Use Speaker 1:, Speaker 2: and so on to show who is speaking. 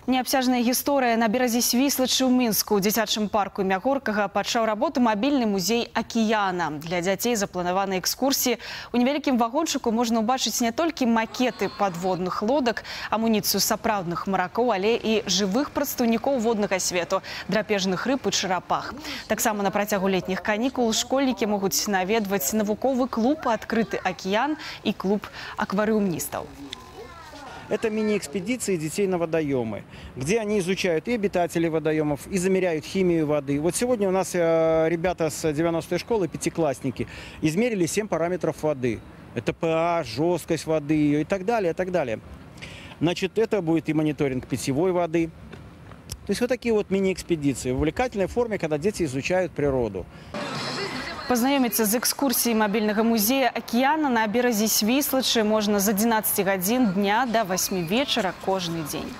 Speaker 1: Неабсяжная гісторыя на беразе Свіслачы ў Мінску. У дзіцячым парку імя Горкага пачаў работу мабільны музей акіяна. Для дзяцей запланаваны экскурсіі. У невялікім вагончыку можна ўбачыць не толькі макеты падводных лодак, амуніцыю сапраўдных маракоў, але і жывых прадстаўнікоў воднага свету, драпежных рыб і чарапах. Таксама на працягу летніх канікул школьнікі могуць наведваць навуковы клуб «Адкрыты акіян» і клуб акварыумністаў.
Speaker 2: Это мини-экспедиции детей на водоемы, где они изучают и обитателей водоемов, и замеряют химию воды. Вот сегодня у нас ребята с 90-й школы, пятиклассники, измерили 7 параметров воды. Это pH, жесткость воды и так далее, и так далее. Значит, это будет и мониторинг питьевой воды. То есть вот такие вот мини-экспедиции в увлекательной форме, когда дети изучают природу.
Speaker 1: Пазнаёміцца з экскурсіяй мабільнага музея акіяна на беразе Свіслачы можна з 11 гадзін дня до 8 вечара кожны дзень.